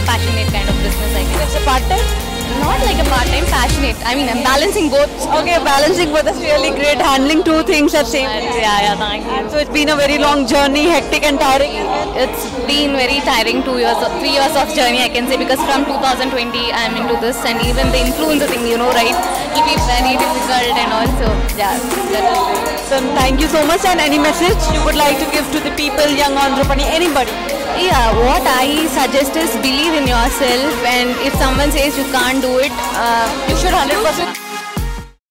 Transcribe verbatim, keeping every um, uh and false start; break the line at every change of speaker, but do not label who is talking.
passionate kind of business, I guess.
It's a part-time?
Not like a part-time, passionate. I mean, I'm balancing both.
Okay, balancing both. That's really great. Handling two things at same time.
Yeah, yeah, thank you.
So it's been a very long journey, hectic and tiring.
It's been very tiring, two years, three years of journey, I can say, because from two thousand twenty I'm into this, and even the influencer thing, you know, right? It'll be very difficult and also, yeah, that is great.
So thank you so much. And any message you would like to give to the people, young entrepreneur, anybody?
Yeah, what I suggest is believe in yourself, and if someone says you can't do it, uh,
You should one hundred percent